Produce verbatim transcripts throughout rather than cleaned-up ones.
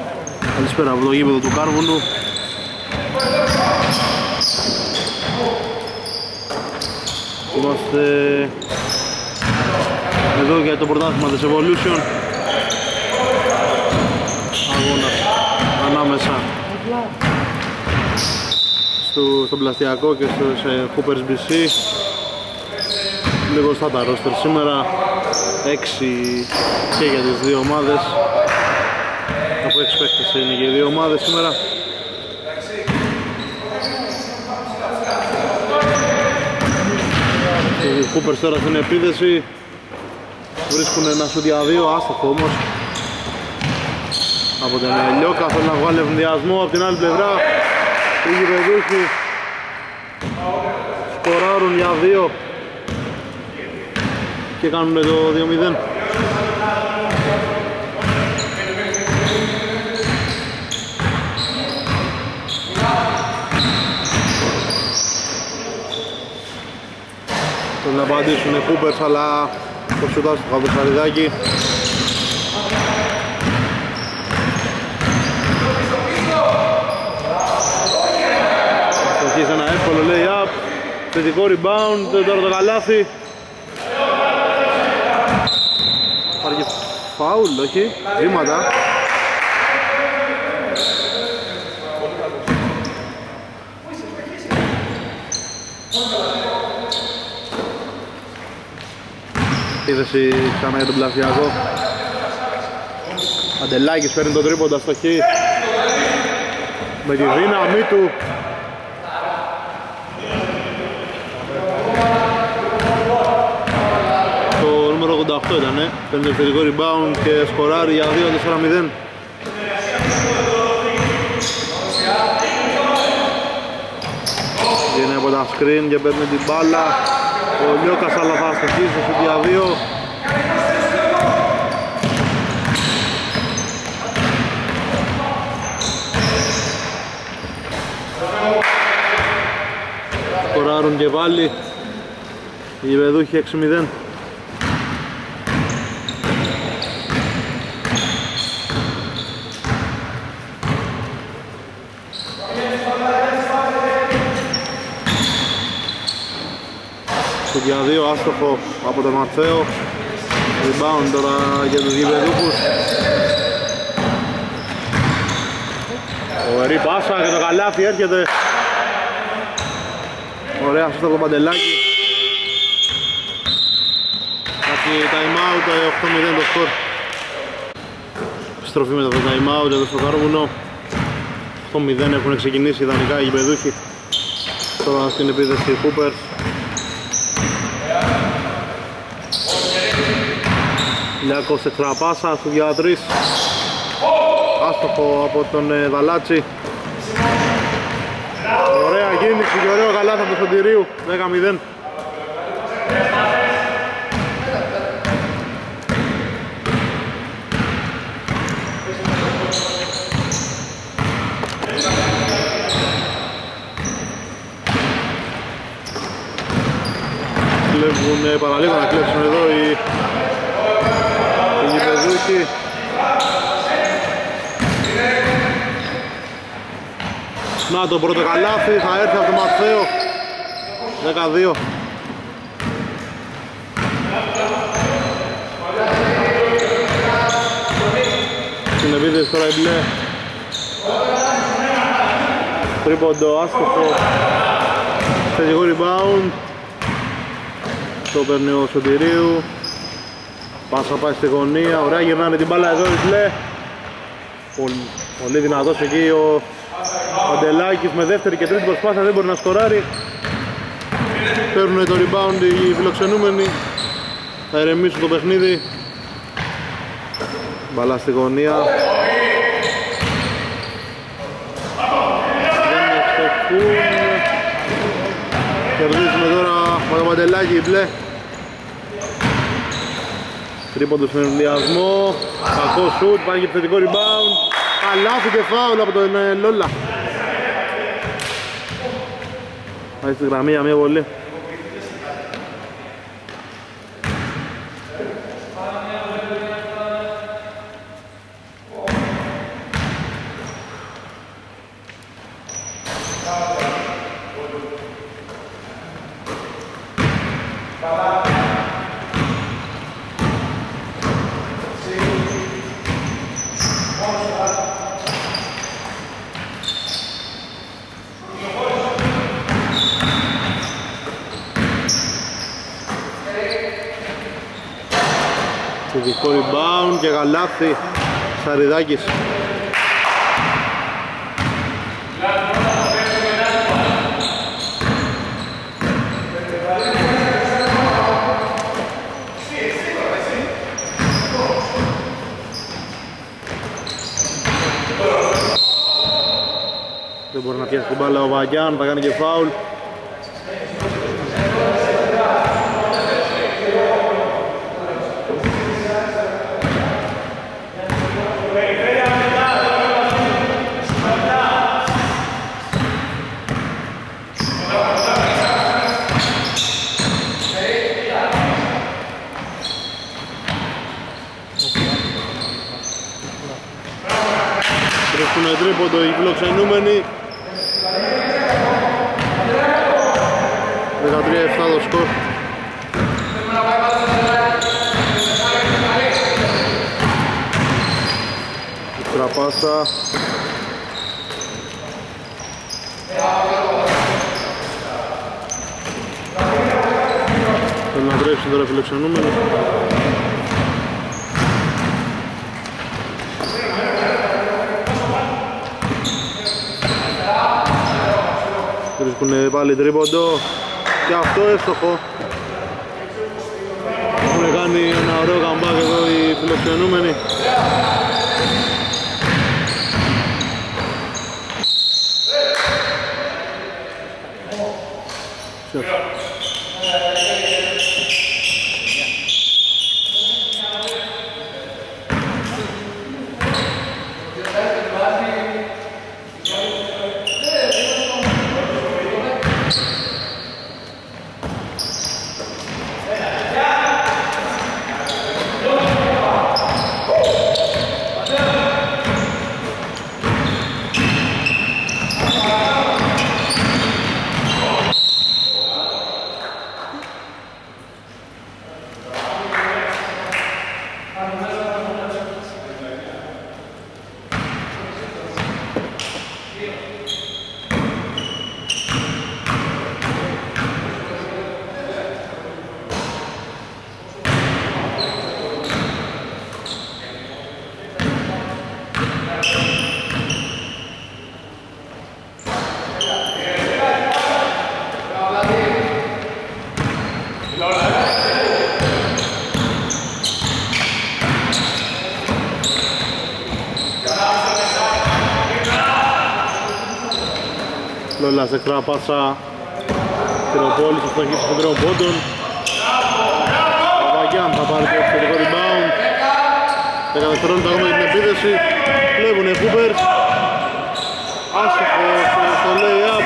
Καλησπέρα από το γήπεδο του Κάρβουνου. Είμαστε εδώ για το πρωτάθλημα της Evolution. Αγώνας ανάμεσα στο, στον Πλαστιακό και στο Hoopers μπι σι. Λίγο στα τα ρόστερ σήμερα, έξι και για τις δύο ομάδες. Από έξι παίκτες είναι και οι δύο ομάδες σήμερα. Οι Hoopers τώρα στην επίδεση βρίσκουν ένα σουτ για δύο, άστοχο όμως από τον Λιώκα. Θέλει να βγάλει ευνηδιασμό από την άλλη πλευρά. Οι γηπεδούχοι σκοράρουν για δύο και κάνουν το δύο μηδέν. Θέλουν να απαντήσουν οι Hoopers, αλλά το σουτάς του Χαβεσαριδάκη. Αρχίζει ένα εύκολο lay-up, θετικό rebound, τώρα το καλάθι. Υπάρχει φάουλ, όχι, βήματα. Επίδεση ξανά για τον Πλασιακό. Αντελάκης παίρνει τον τρίποντα στο χ με τη δύναμή του. Το νούμερο ογδόντα οκτώ ήτανε, παίρνει το θετικό rebound και σκοράρει για δύο τέσσερα μηδέν. Βγαίνει από τα screen και παίρνει την μπάλα. Ο Λιώκας αλλά θα αστοχίσει στο για δύο. Σκοράρουν και πάλι οι γηπεδούχοι έξι μηδέν. Για δύο, άστοχο από τον Ματθαίο. Rebound τώρα για τους γηπεδούχους. Ωραία πάσα και το καλάθι έρχεται. Ωραία σωστά από το Παντελάκι. Έχει time out, οκτώ μηδέν το σκορ. Στροφή μετά το time out εδώ στο Κάρβουνο. οκτώ μηδέν έχουν ξεκινήσει ιδανικά οι γηπεδούχοι. Τώρα στην επίδεση οι Hoopers. Λιάκος εξτραπάσα στο δύο τρία. Άστοχο από τον ε, Δαλάτσι. Ωραία κίνηση και ωραίο καλάθι από τον Σωτηρίου. δέκα μηδέν. Κλέβουν παραλίγο να κλέψουν εδώ οι γηπεδούχοι. Να το πρώτο καλάθι, θα έρθει από τον Ματθαίο. δέκα δύο. Στην επίδεση τώρα η μπλε. Τρίποντο άστοχο. Θετικό rebound. Το παίρνει ο Σωτηρίου. Πάσα πάει στη γωνία, ωραία γυρνάνε την μπάλα εδώ οι μπλε. Πολύ, πολύ δυνατός εκεί ο Παντελάκης με δεύτερη και τρίτη προσπάθεια, δεν μπορεί να σκοράρει. Παίρνουν το rebound οι φιλοξενούμενοι. Θα ηρεμήσουν το παιχνίδι. Μπάλα στη γωνία. Δεν ευστοχούν. Κερδίζουμε τώρα με το Παντελάκη οι μπλε. Τρίποντο στον ενδιασμό, κακό σουτ, πάει και επιθετικό rebound. Καλάθι και φάουλ από τον ε, Λόλα. Πάει στη γραμμή για μία βολή. Ειδικό rebound και καλάθι Σαριδάκης. Δεν μπορεί να πιάσει την μπάλα ο Βαγιάν, θα κάνει και φάουλ. Βρίσκουνε τρίποντο οι φιλοξενούμενοι. δεκατρία επτά το σκορ. Τραπάσα. Θέλει να τρέψει τώρα φιλοξενούμενοι. Βρίσκουνε πάλι τρίποντο και αυτό εύστοχο. Έχουν κάνει ένα ωραίο καμπάκ εδώ οι φιλοξενούμενοι. Λόλα σε κρά πάσα Τυροπόλης, αυτό έχει των τριών πόντων. Ο Βαγιάν θα πάρει το εξωτερικό rebound. δέκα δευτερόλεπτα ακόμα για την επίδεση. Κλέβουνε οι Hoopers. Άστοχο στο lay-up.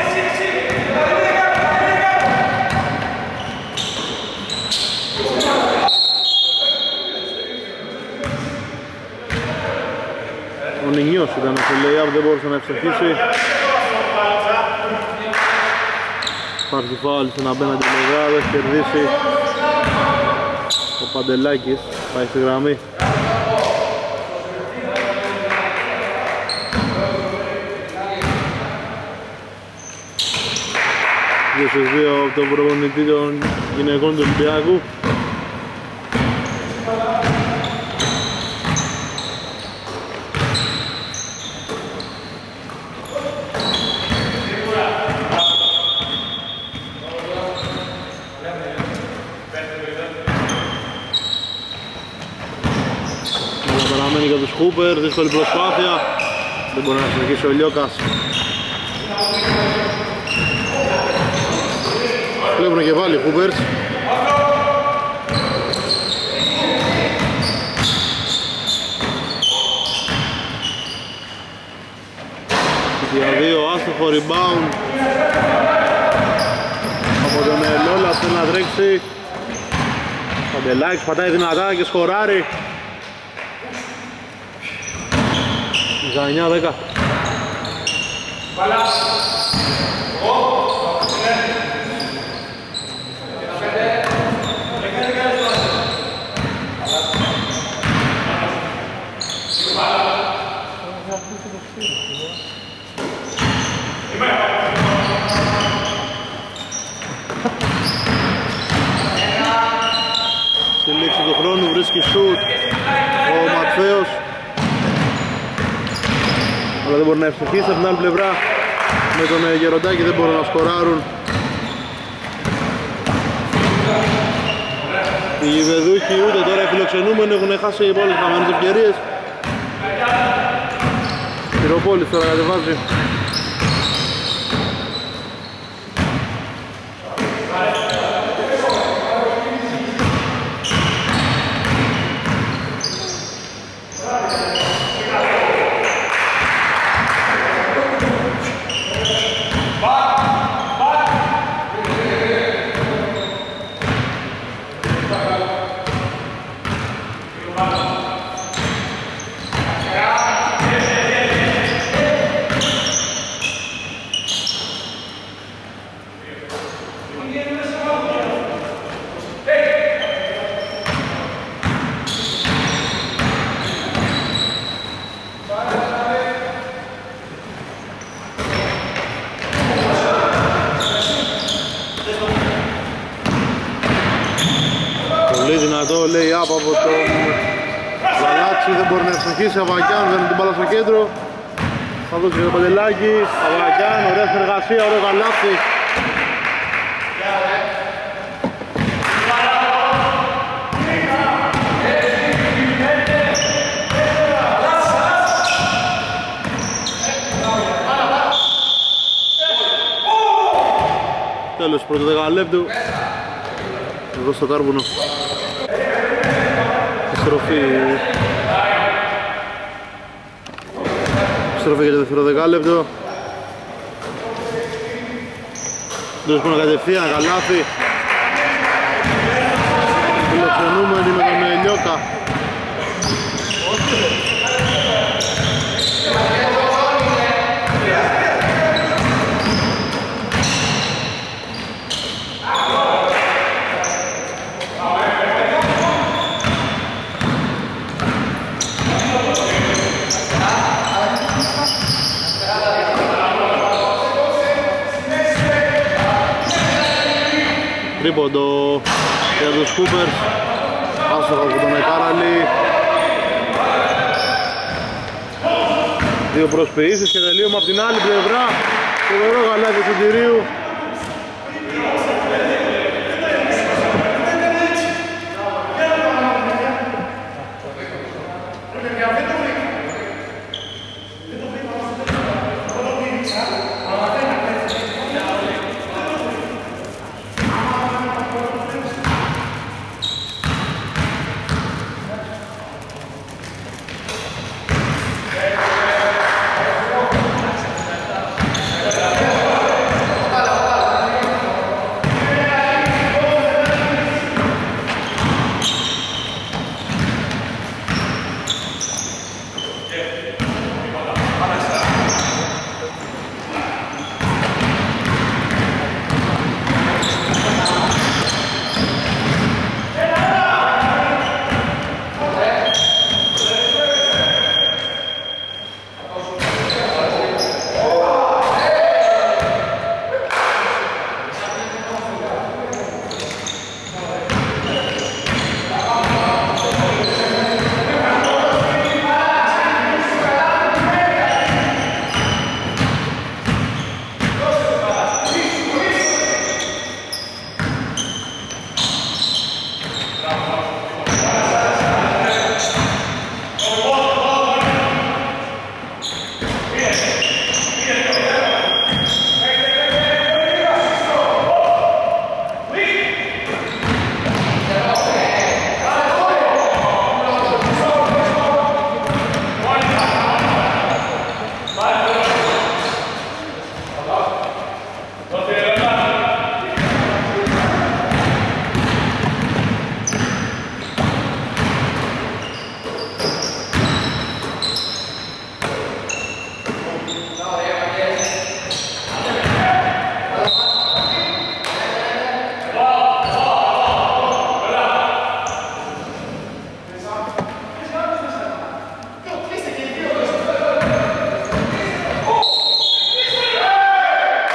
Ο Νινιός ήταν στο lay-up, δεν μπορούσε να ευστοχίσει. Υπάρχει φάουλ στην απέναντι πλευρά, δεν έχει κερδίσει ο Παντελάκης, πάει στη γραμμή. δύο στους δύο από τον προπονητή των γυναικών του Ολυμπιακού. Παραμένει για τους Χούπερ, δύσκολη προσπάθεια. Δεν μπορεί να συνεχίσει ο Λιώκας. Βλέπουν και πάλι οι Hoopers. Για δύο άστοχο rebound από τον Λόλα, θέλει να τρέξει. Παντελάκης πατάει δυνατά και σκοράρει. δεκαεννιά δέκα. λήξη του χρόνου, βρίσκει σουτ ο Ματθαίος, αλλά δεν μπορεί να ευστοχίσει. Από την άλλη πλευρά με τον Γεροντάκη δεν μπορούν να σκοράρουν οι Γηβεδούχοι, ούτε τώρα οι φιλοξενούμενοι έχουν χάσει πολλές χαμένες ευκαιρίες. Πυροπόλης τώρα κατεβάζει. Λέει από τον Γαλάτσι, δεν μπορεί να ευστοχίσει. Αβαγιάν παίρνει την μπάλα στο κέντρο, θα δώσει το Παντελάκη. Αβαγιάν, ωραία συνεργασία, ωραίο καλάθι. Τέλος πρώτο δεκαλέπτου εδώ στο Κάρβουνο. Επιστροφή Επιστροφή για το δεύτερο δεκάλεπτο. Τους πάνε κατευθείαν καλάθι. Φιλοξενούμενοι με τον Λιώκα. Τρίποντο για τους Κούπερς, άστοχα από τον Εκάραλη. Δύο προσποιήσεις και τελείωμα από την άλλη πλευρά. Φοβερό γαλάκι του Τυρίου.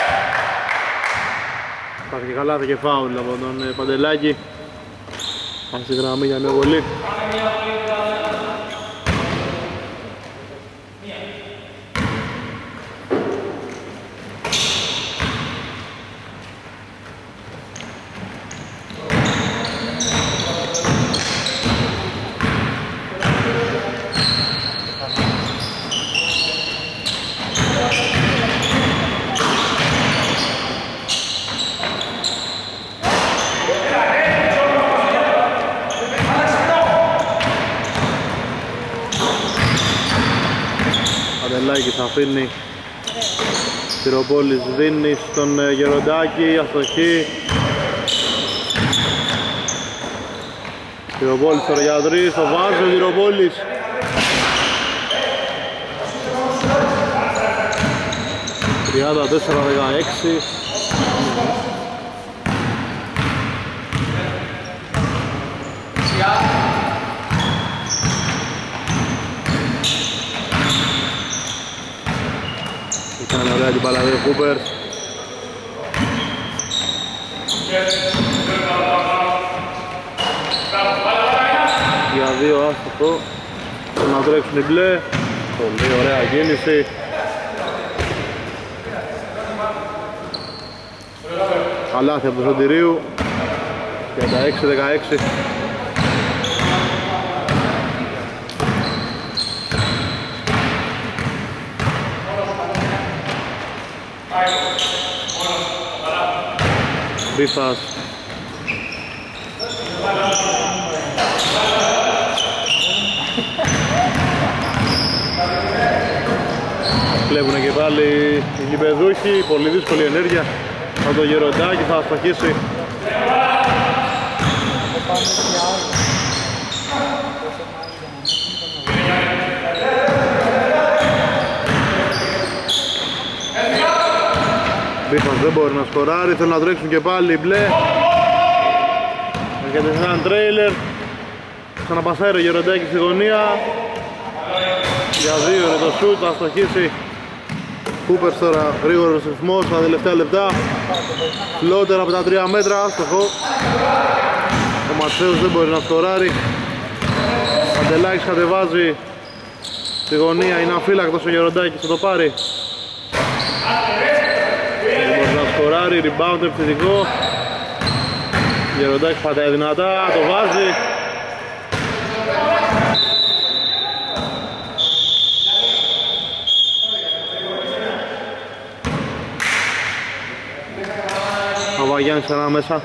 Υπάρχει καλάθι και φάουλ από τον Παντελάκη. Πάμε στη γραμμή για μια βολή. Αντελάκης αφήνει, Τυροπόλης δίνει στον Γεροντάκη, αστοχή. Τυροπόλης τώρα για τρεις, το βάζει ο Τυροπόλης. τριάντα τέσσερα δεκαέξι. Ήταν ωραία την παλαβή ο Κούπερ. Για δύο άστοχο. Να τρέξουν οι μπλε. Πολύ ωραία κίνηση. Καλάθι από το Σωτηρίου. τριάντα έξι δεκαέξι. Μπίφας. Κλέβουνε και πάλι οι γηπεδούχοι, πολύ δύσκολη ενέργεια από το Γεροντάκι, θα αστοχίσει. Μπίφας δεν μπορεί να σκοράρει, θέλουν να τρέξουν και πάλι οι μπλε. Έρχεται σε έναν τρέιλερ. Ξαναπασάρει ο Γεροντάκης στη γωνία. Για δύο είναι το σούτ, θα αστοχίσει. Κούπερς τώρα, γρήγορος ρυθμός στα τελευταία λεπτά. Φλότερ από τα τρία μέτρα, άστοχο. Ο Ματσέος δεν μπορεί να σκοράρει. Αντελάκης κατεβάζει στη γωνία, είναι αφύλακτος ο Γεροντάκης, θα το πάρει. Δεν μπορεί να σκοράρει, rebound επιθετικό. Γεροντάκης πατάει δυνατά, το βάζει. Αβαγιάννης ξανά μέσα.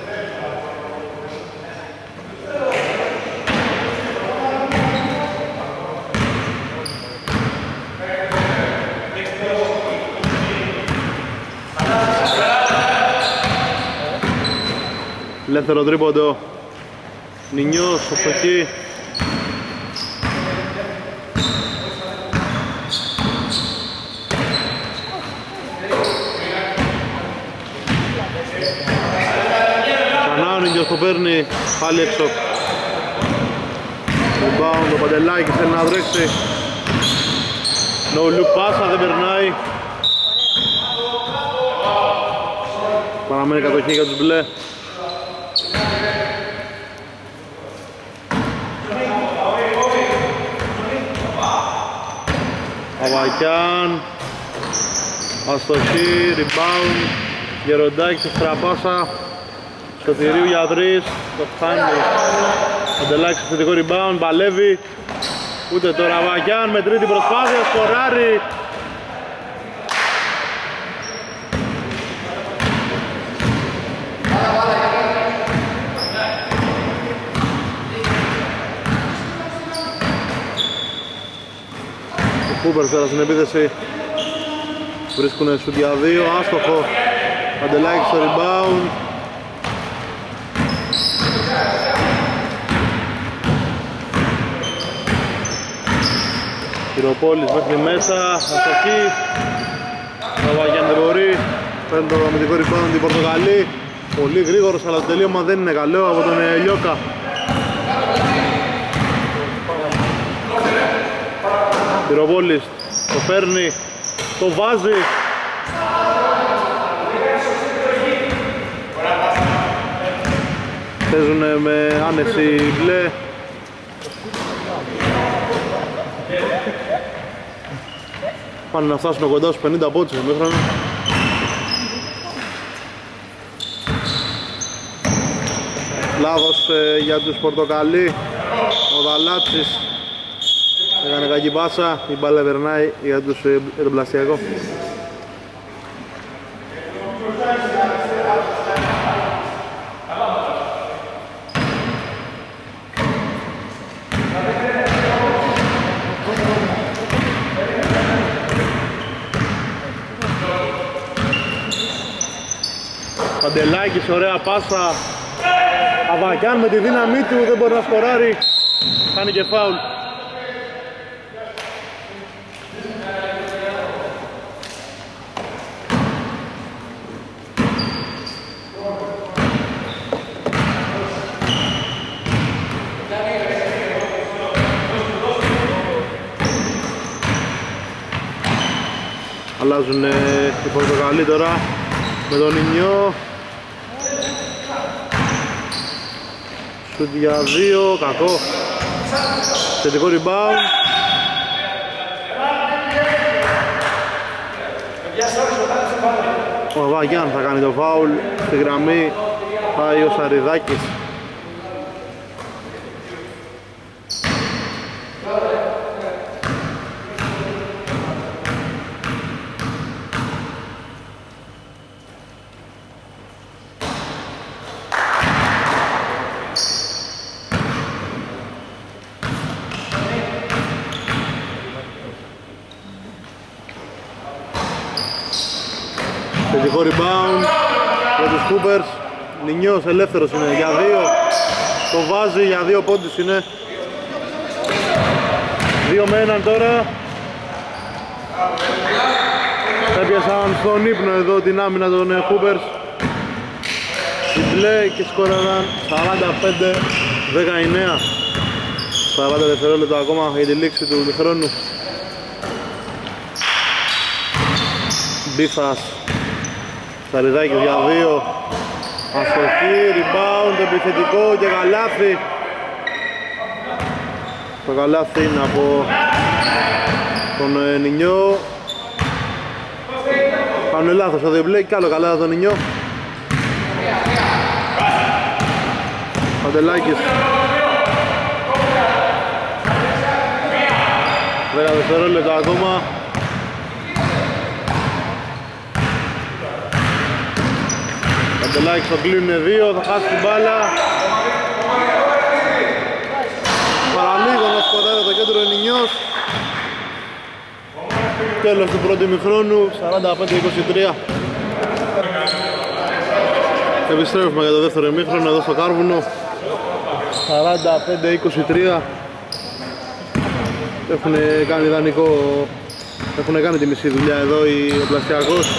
Ελεύθερο τρίποντο. Νινιός, αστοχή. Ξανά ο Νινιός το παίρνει, πάλι έξω. Rebound, ο Παντελάκης θέλει να βρέξει. No look πάσα, δεν περνάει. Παραμένει κατοχή για τους μπλε. Αβακιάν, αστοχή, rebound, Γεροντάκης, εξτραπάσα, Σωτηρίου για τρεις, το φτάνει. Αντελάκης θετικό rebound, παλεύει, ούτε τώρα Αβακιάν με τρίτη προσπάθεια, σκοράρει. Κούπερ τώρα στην επίθεση, βρίσκουνε σουτ για δύο, άστοχο. Αντελάκης στο rebound. Κυροπόλης μέχρι μέσα, αστοχή. Παπαγιάννη δεν μπορεί, παίρνει το αμυντικό rebound την Πορτογαλή. Πολύ γρήγορος αλλά το τελείωμα δεν είναι καλό από τον Λιώκα. Κυροπόλης το παίρνει, το βάζει. Παίζουν με άνεση μπλε. Πάνε να φτάσουν κοντά στους πενήντα πόντους στο ημίχρονο. Λάθος ε, για τους πορτοκαλί. Ο Δαλάτσης έκανε κακή πάσα. Η μπάλα περνάει για, τους, ε, για τον πλαστιακό. Παντελάκης, ωραία πάσα. Αβακιάν με τη δύναμή του, δεν μπορεί να σκοράρει. Κάνει και φάουλ. Αλλάζουν ε, οι πορτοκαλί τώρα με τον Ινιό. Σουτ για δύο, κακό. Θετικό rebound. Ο Αβαγιάν θα κάνει το φάουλ. Στη γραμμή πάει ο Σαριδάκης. Θετικό rebound για τους Coopers. Νινιός ελεύθερος είναι για δύο. Το βάζει για δύο πόντους είναι. Δύο με έναν τώρα. Έπιασαν στον ύπνο εδώ την άμυνα των Coopers. Η μπλε και σκόραραν σαράντα πέντε δεκαεννέα. σαράντα δευτερόλεπτα ακόμα για τη λήξη του χρόνου. Μπίφας. Σαριδάκης για δύο. Αστοχή, rebound, επιθετικό και καλάθι. Το καλάθι είναι από τον Νινιό. Κάνουν λάθος το διπλέ και άλλο καλά τον Νινιό. Παντελάκης. δέκα δευτερόλεπτα ακόμα. Παντελάκης το κλείνουν δύο, θα χάσει την μπάλα. Παραλίγο να σκοτάρει το κέντρο Νινιός. Τέλος του πρώτου ημιχρόνου, σαράντα πέντε είκοσι τρία. Επιστρέφουμε για το δεύτερο ημίχρονο εδώ στο Κάρβουνο. σαράντα πέντε είκοσι τρία. Έχουν κάνει ιδανικό, έχουν κάνει τη μισή δουλειά εδώ οι Πλαστιακός.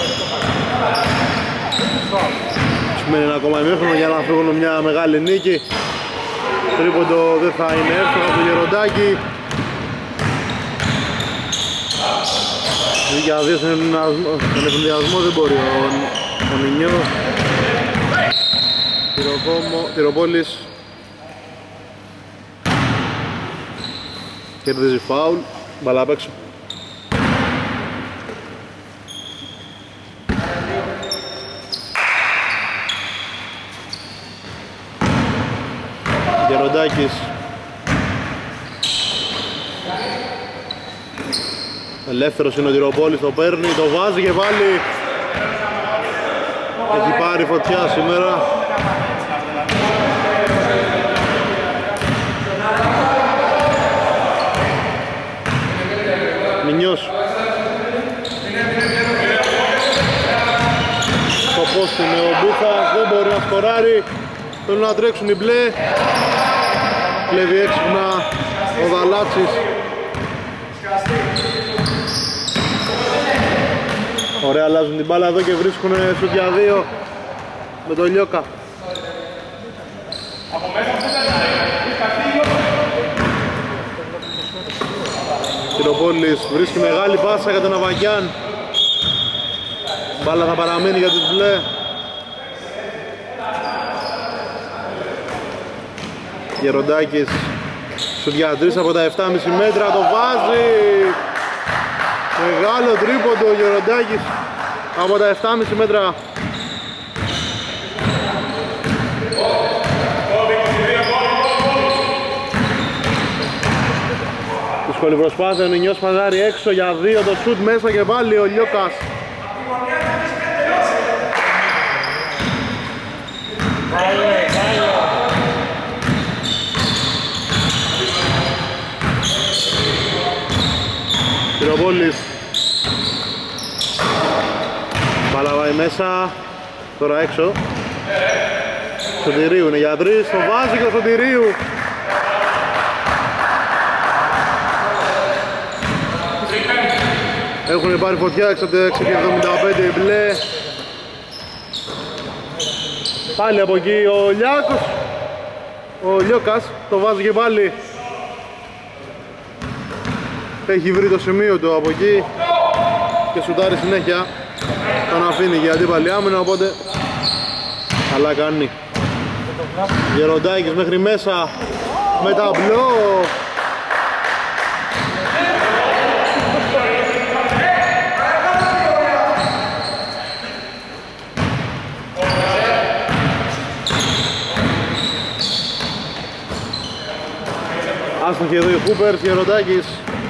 Μένει ένα ακόμα ημίχρονο για να φύγουν μια μεγάλη νίκη. Τρίποντο δεν θα είναι εύκολο από το Γεροντάκι. Για δύο στον εφημδιασμό δεν μπορεί ο, ο Νινιό. Τυροπόλης κερδίζει φάουλ. Μπαλά απ' έξω. Γεροντάκης. Ελεύθερος είναι ο Τυροπόλης, το παίρνει, το βάζει και πάλι. Έχει πάρει φωτιά σήμερα. Μινιός. Στο post είναι ο Μπούθας, δεν μπορεί να σκοράρει. Θέλουν να τρέξουν οι μπλε. Κλέβει έξυπνα ο Δαλάτσης. Ωραία, αλλάζουν την μπάλα εδώ και βρίσκουν σουτ για δύο με τον Λιώκα. Κυροπόλης βρίσκει μεγάλη πάσα για τον Αβαγιάν. Μπάλα θα παραμείνει για τους μπλε. Γεροντάκης σουτ για τρεις από τα επτά κόμμα πέντε μέτρα, το βάζει. Μεγάλο τρίποντο ο Γεροντάκης από τα επτά κόμμα πέντε μέτρα. Δύσκολη προσπάθεια, ο Νινιός παζάρει έξω για δύο, το σουτ μέσα και πάλι ο Λιώκας. Πυροβόλης. Μπάλα πάει μέσα, τώρα έξω. Σωτηρίου είναι για τρεις, το βάζει και ο Σωτηρίου. Έχουν πάρει φωτιά έξω από το έξι εβδομήντα πέντε οι μπλε. Πάλι από εκεί ο Λιάκος. Ο Λιώκας το βάζει και πάλι. Έχει βρει το σημείο του από εκεί και σουτάρει συνέχεια. Τον αφήνει για αντίπαλη άμυνα, οπότε καλά κάνει. Γεροντάκης μέχρι μέσα με ταμπλό. Άστοχη εδώ η Χούπερς, Γεροντάκης.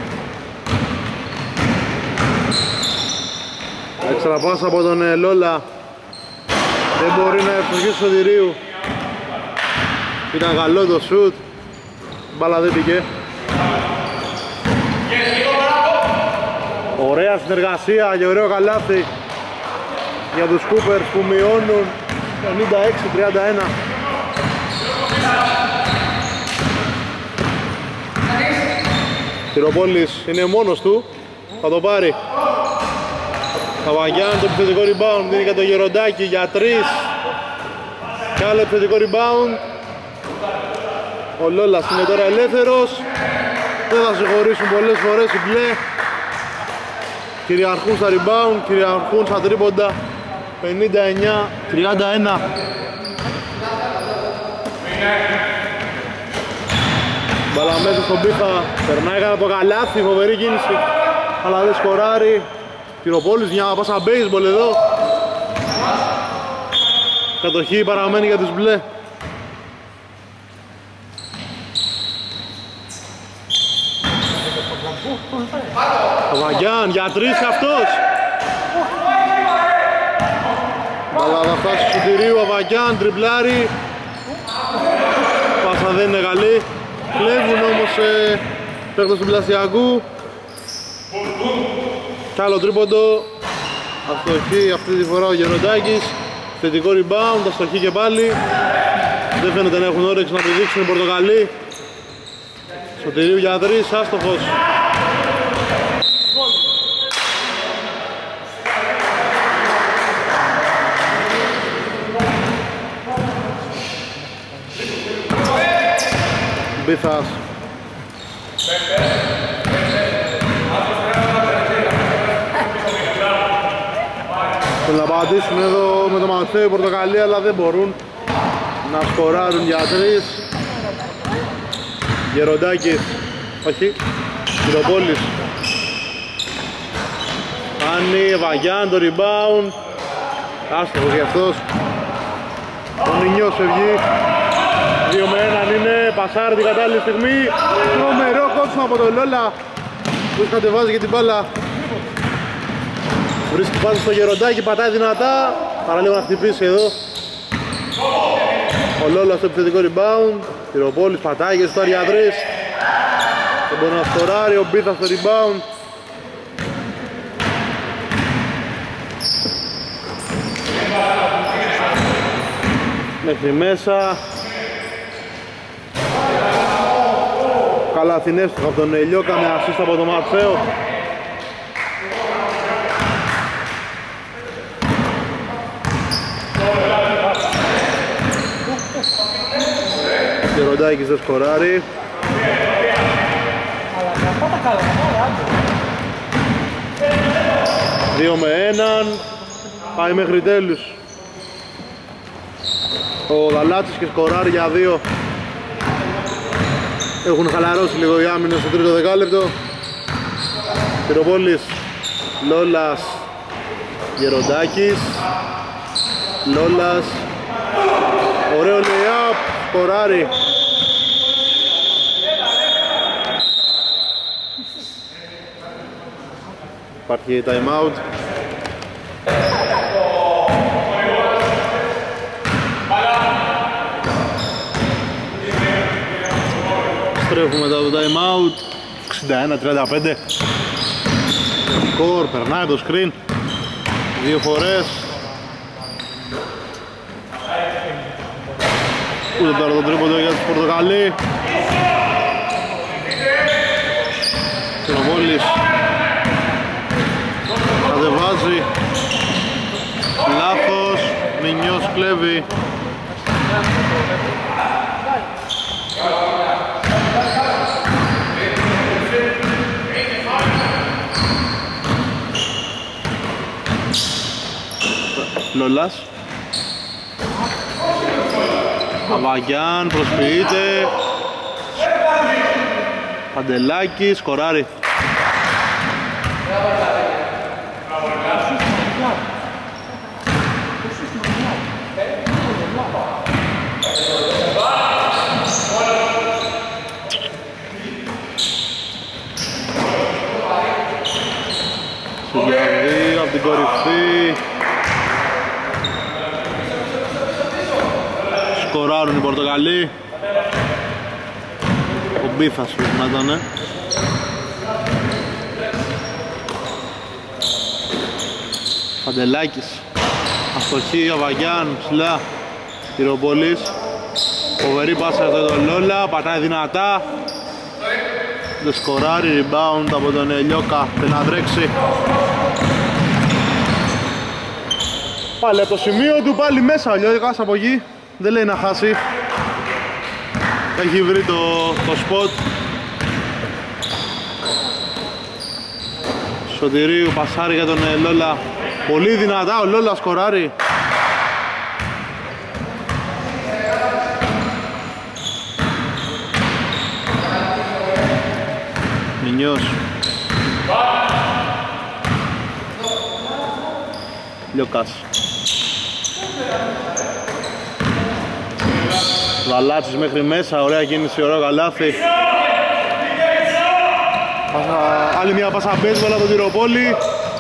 Έξτρα πάσα από τον ε, Λόλα. Δεν μπορεί να ευστοχίσει στο Σωτηρίου. Ήταν καλό το σουτ. Μπάλα δεν πήγε. Ωραία συνεργασία και ωραίο καλάθι για τους Χούπερς που μειώνουν πενήντα έξι τριάντα ένα. Τυροπόλης είναι μόνος του, θα το πάρει. Καβαγιάν το επιθετικό rebound, δίνει και το Γεροντάκι για τρεις. Κι άλλο επιθετικό rebound. Ο Λόλας είναι τώρα ελεύθερος. Δεν θα συγχωρήσουν πολλές φορές οι μπλε. Κυριαρχούν στα rebound, κυριαρχούν στα τρίποντα. πενήντα εννιά τριάντα ένα. Μπάλα μέσα στον Πίθα, περνάει κατά το καλάθι, φοβερή κίνηση, αλλά δεν σκοράρει. Πυροπόλης, μια πάσα baseball εδώ. Κατοχή παραμένει για τους μπλε. Καβαγιάν για τρεις αυτός. Μπάλα θα φτάσει στο Σωτηρίου, Αβαγιάν, τριπλάρει. Πάσα δεν είναι καλή. Κλέβουν όμως ε, παίκτες του Πλασιακού. Κι άλλο τρίποντο. Αστοχή αυτή τη φορά ο Γεροντάκης. Θετικό rebound, αστοχή και πάλι. Δεν φαίνεται να έχουν όρεξη να πηδήξουν οι Πορτοκαλί. Σωτηρίου για τρεις, άστοχος. Μπίθας. Θέλουν να πατήσουν εδώ με το Μαθαίο η Πορτοκαλί, αλλά δεν μπορούν να σκοράρουν για τρεις. Γεροντάκης, όχι, Πυροπόλης. Κάνει Βαγιάν το rebound. Άστοχος και αυτός. Ο Νινιός φεύγει. δύο με ένα είναι, πασάρει την κατάλληλη στιγμή. Τρομερό κόψιμο από τον Λόλα που κατεβάζει και την μπάλα. Βρίσκει πάση στο Γεροντάκι, πατάει δυνατά. Παραλίγο να χτυπήσει εδώ. Ο Λόλα στο επιθετικό rebound. Πυροπόλης πατάει και στο αριαδρής. Δεν μπορεί να σκοράρει, ο Μπίθας στο rebound. Μέχρι μέσα. Καλά θυνεύστηκα από τον Ελιώκα με ασίστα από τον Ματθαίο. Γεροντάκης δεν σκοράρει. Δύο με έναν. Πάει μέχρι τέλους. Ο Γαλάτσης και σκοράρει για δύο. Έχουν χαλαρώσει λίγο οι άμυνες στο τρίτο δεκάλεπτο. Πυροπόλης, Λόλας, Γεροντάκης, Λόλας, ωραίο lay-up, σκοράρει. Υπάρχει time out. Στρέφουμε μετά το time out. εξήντα ένα τριάντα πέντε. Σκορ, περνάει το screen δύο φορές. Ούτε τώρα το τρίποντο για τους Πορτοκαλί. Τροβόλης κατεβάζει. Λάθος, Μινιός κλέβει. Λόλας, Αβαγιάν προσποιείται. Παντελάκη, σκοράρει. Σουδιαβή από την κορυφή. Σκοράρουν οι Πορτοκαλί. Ο Μπίθας να ήτανε. Παντελάκης, αστοχή, Αβαγιάν, ψηλά. Πυροπολής, φοβερή πάσα εδώ τον Λόλα, πατάει δυνατά. Δεν σκοράρει, rebound από τον Λιώκα, θέλει να τρέξει. Πάλι από το σημείο του, πάλι μέσα ο Λιώκας από εκεί. Δεν λέει να χάσει. Έχει βρει το, το spot. Σωτηρίου πασάρει για τον Λόλα. Πολύ δυνατά ο Λόλα σκοράρει. Μινιός. Λιώκας. Βαλάτσης μέχρι μέσα, ωραία κίνηση, ωραίο καλάθι. Πάσα, άλλη μια πάσα μπέιζμπολ από την Τυροπόλη.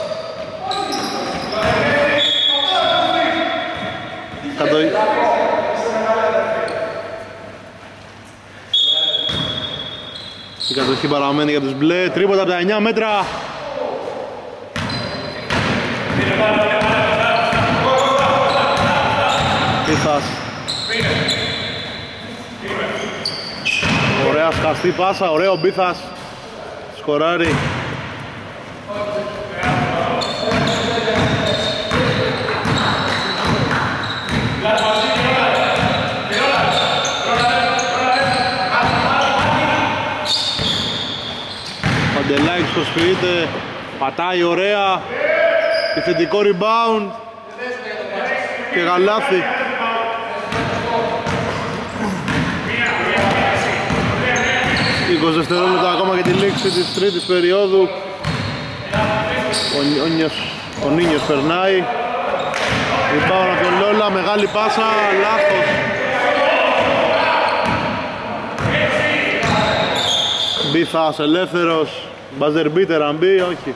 Κατο... Η κατοχή παραμένει για τους μπλε, τρίποτα από τα εννιά μέτρα. Πίθας. Ωραία σκαστή πάσα, ωραίο Μπίθας. Σκοράρει. Παντελάκης προσποιείται, πατάει ωραία. Επιθετικό rebound και γαλάθι. είκοσι δευτερόλεπτα ακόμα για τη λήξη της τρίτης περίοδου. Ο, Νιος, ο Νίνιος περνάει. Rebound από τον Λόλα, μεγάλη πάσα, λάθος. Μπίθας ελεύθερος, buzzer beater αν μπει, όχι.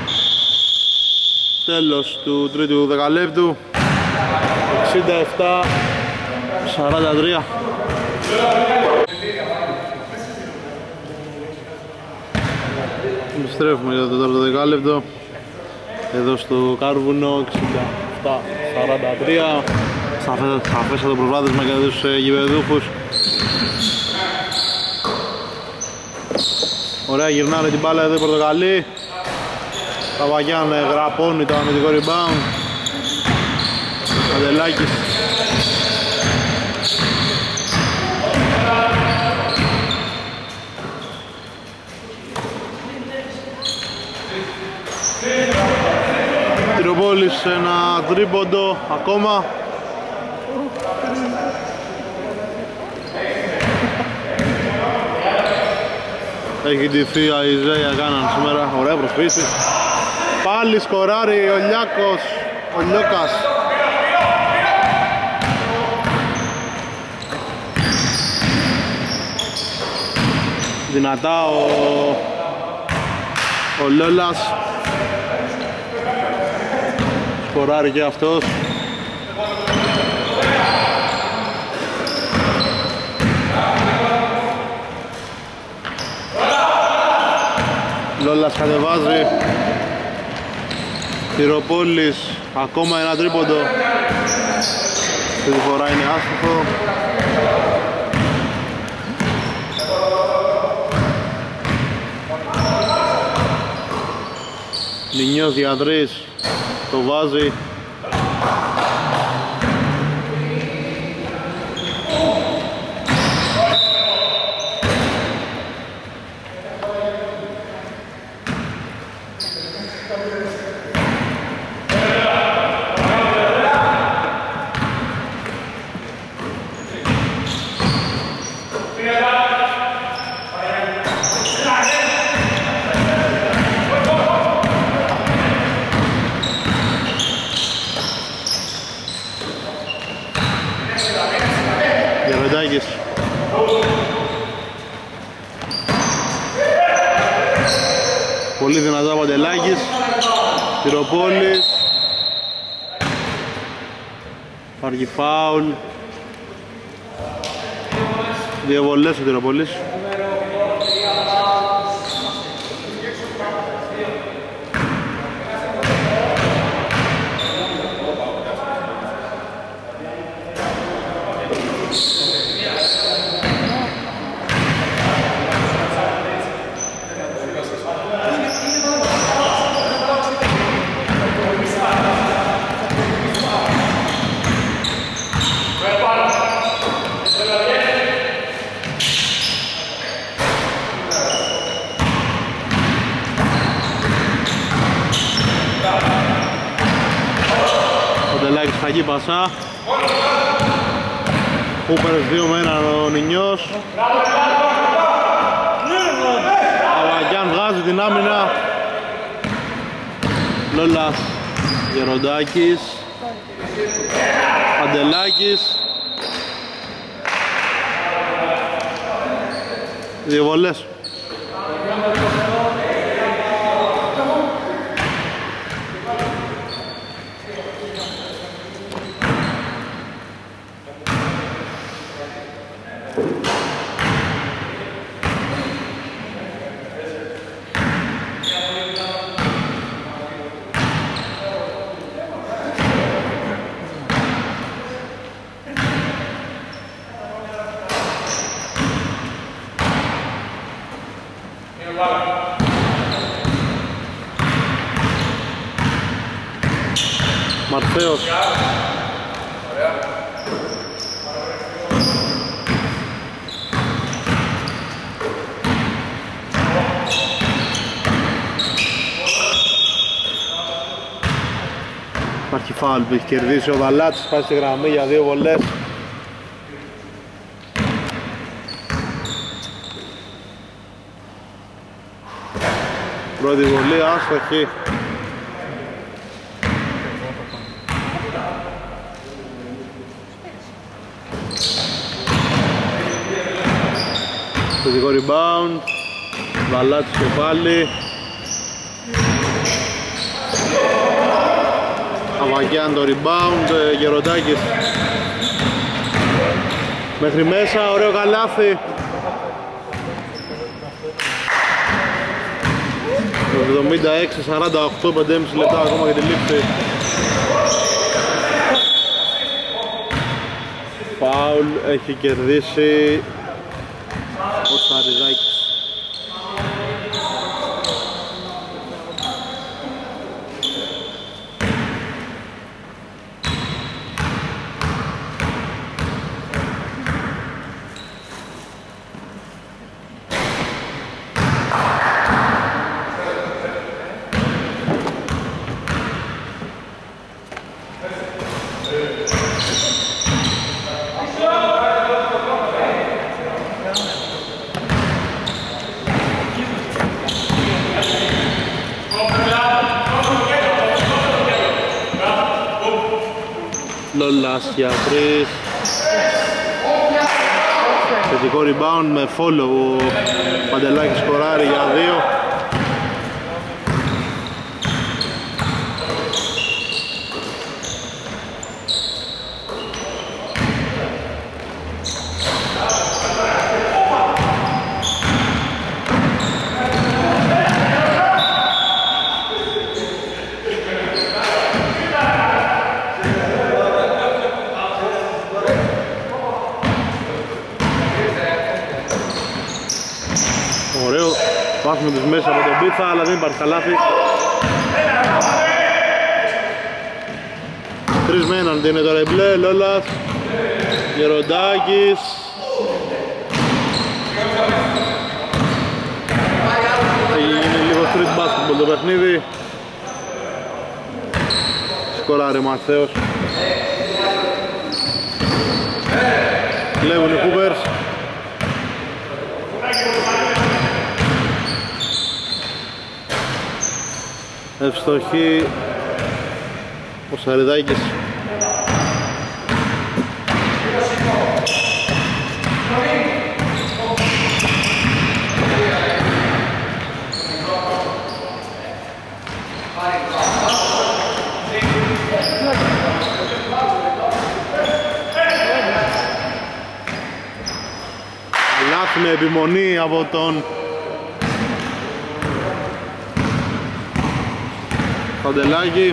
Τέλος του τρίτου δεκαλέπτου. εξήντα επτά σαράντα τρία. Επιστρέφουμε για το τέταρτο δεκάλεπτο. Εδώ στο Κάρβουνο, εξήντα επτά σαράντα τρία. Σαφέστατο προβάδισμα για τους γηπεδούχους. Ωραία, γυρνάνε την μπάλα εδώ οι Πορτοκαλί. Παπαγιάν γραπώνει το αμυντικό rebound. Παντελάκης. Τυροπόλης ένα τρίποντο ακόμα. Έχει ντυθεί η Αϊζέα, κάναν σήμερα, ωραία προσπίση. Πάλι σκοράρει ο Λιάκος, ο Λιώκας. Δυνατά ο, ο Λόλας. Σκοράρει και αυτός. Λόλας κατεβάζει. Τυροπόλης, ακόμα ένα τρίποντο. Αυτή τη φορά είναι άστοχο. Νινιός για τρεις, το βάζει. Πολύ δυνατά ο Παντελάκης. Τυροπόλης. Υπάρχει φάουλ. Δύο βολές ο Τυροπόλης. Χαγή πασά. Κούπερες δύο με έναν ο Νινιός. Αβαγιάν βγάζει την άμυνα. Λόλας, Γεροντάκης, Παντελάκης. Δύο βολές. Μαρθέος. Υπάρχει φάουλ που έχει κερδίσει ο Δαλάτης, πάει στη γραμμή για δύο βολές. Πρώτη βολή άστοχη. Θετικό rebound. Δαλάτης και πάλι. Αβαγιάν το rebound. Γεροντάκης μέχρι μέσα, ωραίο καλάθι. εβδομήντα έξι σαράντα οκτώ, πέντε και μισό λεπτά ακόμα για τη λήξη. Φάουλ έχει κερδίσει ο Σαριζάκης. Λόλας για τρεις. Θετικό rebound με follow. Ο Παντελάκης σκοράρει για δύο. Βάζουμε τους μέσα από τον Πίθα, αλλά δεν υπάρχει καλάθι. Τρεις με έναν είναι τώρα η μπλε, Λόλας, Γεροντάκης. Είναι λίγο street basketball το παιχνίδι. Σκοράρει Μαθαίος. Κλέβουν οι Hoopers. Ευστοχή ο Σαριδάκης. Λάθη με επιμονή από τον Παντελάκη.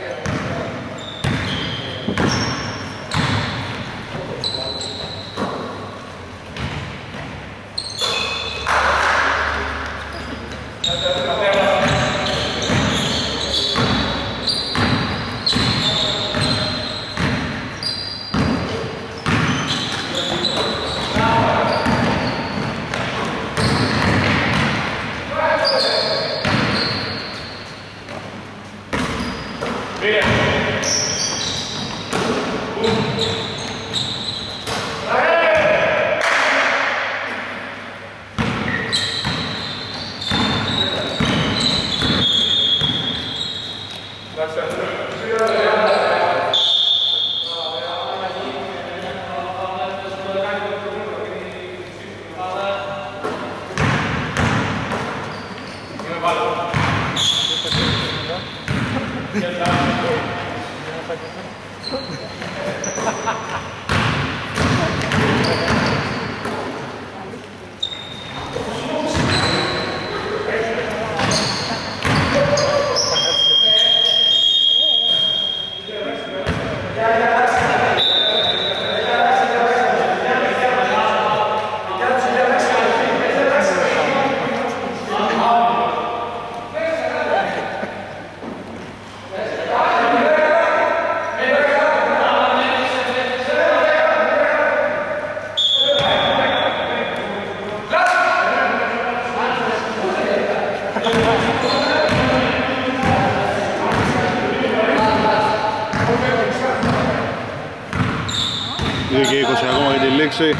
δύο και είκοσι ακόμα για τη λήξη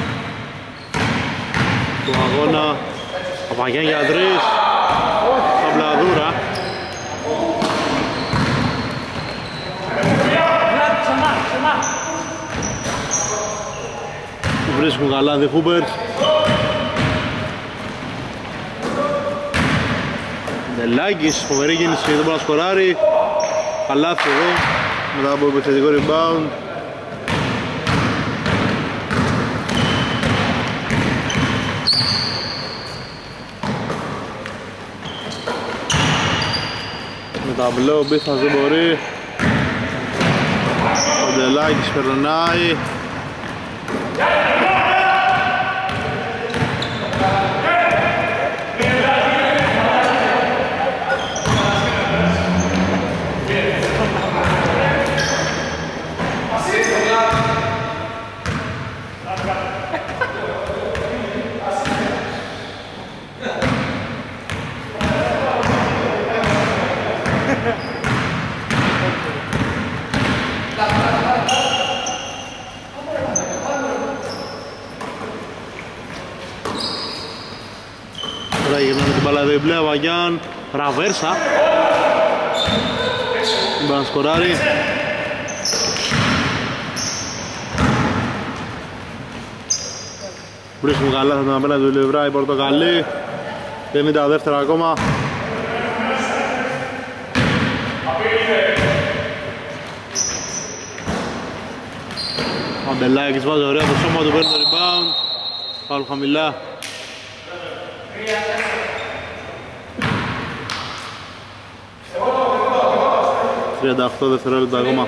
του αγώνα. Παπαγιάν για τρεις, Αμπλαδούρα. Βρίσκουν καλά the Hoopers. Ντελάκης, φοβερή κίνηση, δεν μπορεί να σκοράρει. Καλάθι εδώ, μετά από επιθετικό rebound. Με ταμπλό, ο Μπίθας δεν μπορεί. Ο Ντελάκης περνάει. Τώρα γυρνάνε την μπάλα εδώ η μπλε, ο Βαγιάν, ραβέρσα. Δεν μπορεί να σκοράρει. Βρίσκουμε καλά θα τον απέναντι του Λιβρά, η Πορτοκαλί. πενήντα δεύτερα ακόμα. Ο Μπελάκης βάζει ωραία το σώμα του, παίρνει το rebound. Πάλι χαμηλά. τριάντα οκτώ δευτερόλεπτα ακόμα.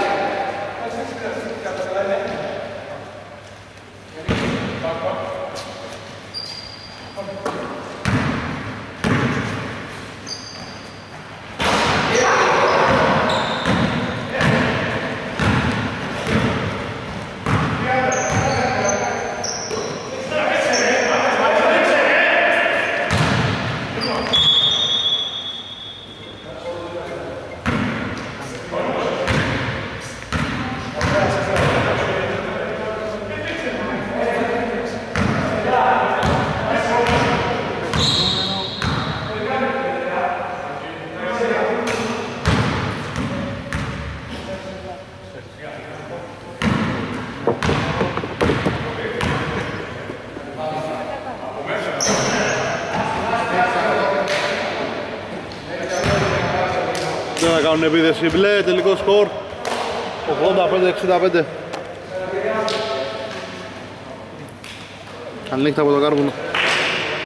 Δεν θα κάνουν επίδεση μπλε, τελικό σκορ ογδόντα πέντε εξήντα πέντε. Καληνύχτα από το Κάρβουνο.